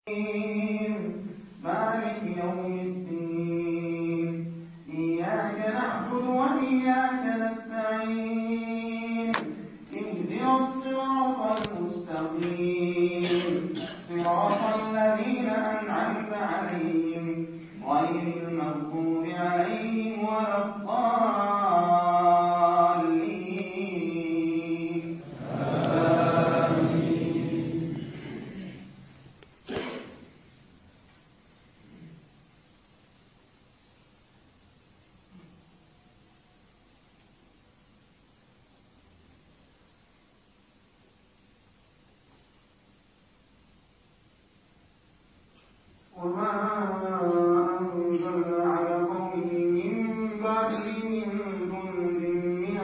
مالك يوم الدين إياك نعبد وإياك نستعين اهدنا الصراط المستقيم صراط الذين أنعمت عليهم غير المغضوب عليهم ولا الضالين آمين. وما أنزلنا على قومه من بعده من جند من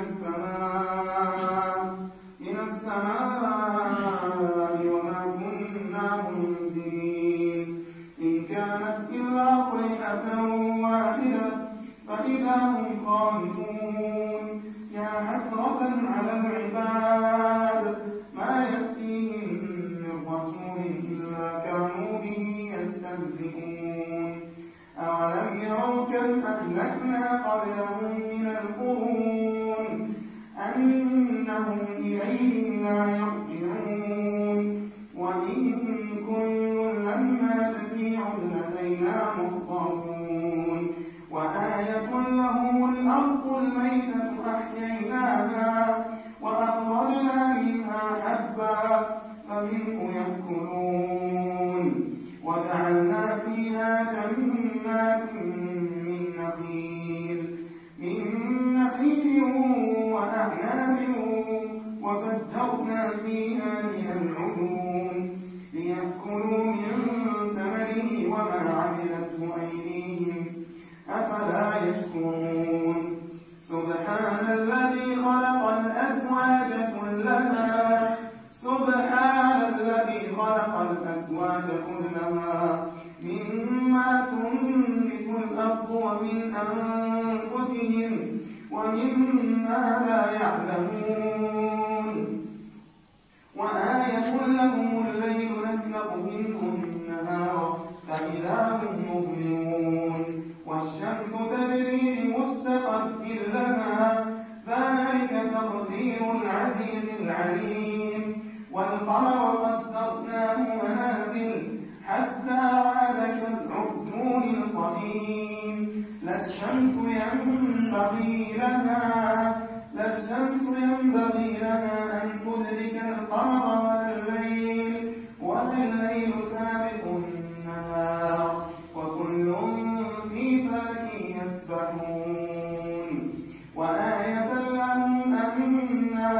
السماء وما كنا منزلين إن كانت إلا صيحة واحدة فإذا هم خامدون يا حسرة على العباد ما يأتيهم من رسول إلا كانوا به يستهزئون أولم يروا كم أهلكنا قبلهم من القرون أنهم إليهم لا يرجعون وإن كل لما جميع لدينا محضرون وآية لهم الأرض الميتة أحييناها وأخرجنا منها حبا فمنه يأكلون وجعلنا فيها جنات من نخيل وأعناب وفجرنا فيها من العيون ليأكلوا من ثمره وما عملته أيديهم أفلا يشكرون سبحان الذي خلق الأزواج كلها مما تنبت الأرض ومن أنفسهم ومما لا يعلمون وآية لهم الليل نسلخ منه النهار فإذا هم مظلمون والشمس تجري لمستقر لها ذلك تقدير العزيز العليم والقمر قدرناه منازل حتى عاد كالعرجون القديم لا الشمس ينبغي لها أن تدرك القمر ولا الليل سابق النهار وكل في فلك يسبحون وآية لهم أنا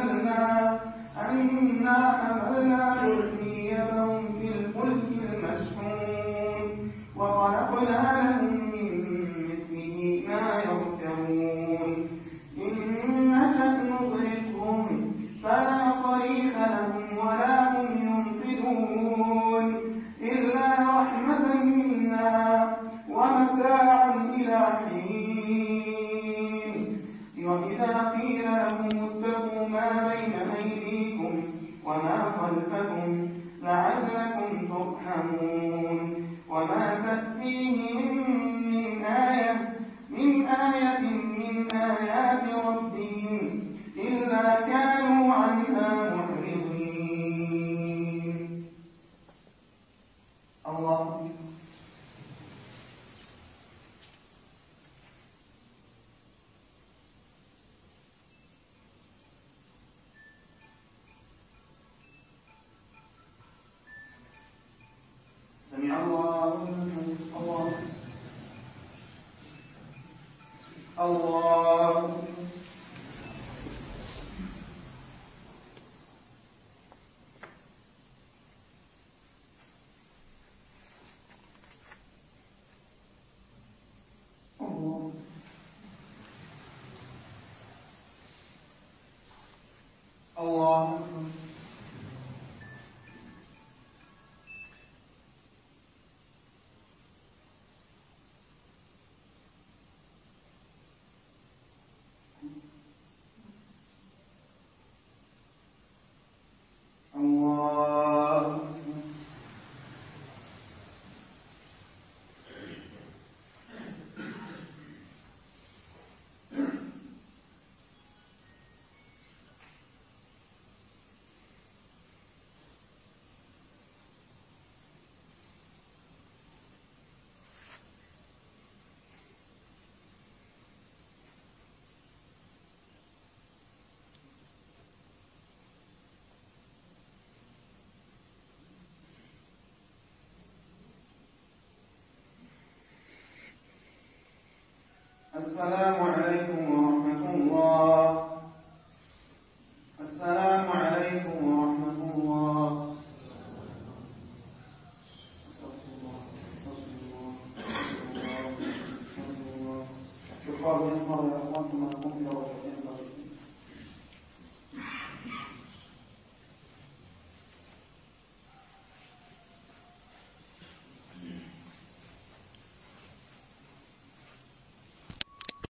حملنا ذريتهم في الفلك المشحون وخلقنا لهم من مثله ما يركبون إن نشأ نغرقهم فلا صريخ لهم ولا هم ينقذون إلا رحمة منا ومتاعا إلى حين وإذا قيل لهم اتقوا ما بين أيديكم وما خلفكم لعلكم ترحمون وما تأتيهم من آية من آيات ربهم إلا كانوا عنها معرضين. الله سمع الله لمن حمده الله الله السلام عليكم ورحمة الله. السلام عليكم ورحمة الله. استغفر الله استغفر الله استغفر الله.